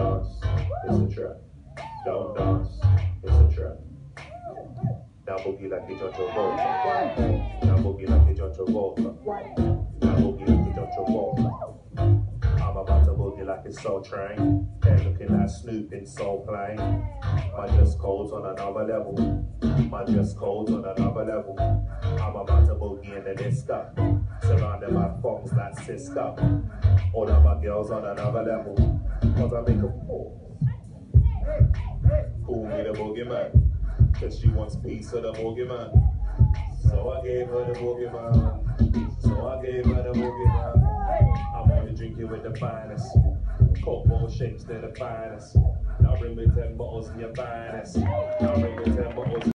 dance, it's a trap. Don't dance, it's a trap. Now boogie like you John Travolta. Now boogie like you John Travolta. Now boogie like you John Travolta. I'm about to boogie like it's Soul Train. They're looking at Snoop in Soul Plane. My dress code's on another level. My dress code's on another level. I'm about to boogie in the disco. Surrounded by phones like Cisco. All of my girls on another level. Cause I make a pause. Call me the boogeyman. Cause she wants piece of the boogeyman. So I gave her the boogeyman. So I gave her the boogeyman. I'm only drinking with the finest. Coke bottle shakes, they're the finest. Now bring me 10 bottles in your finest. Now bring me 10 bottles.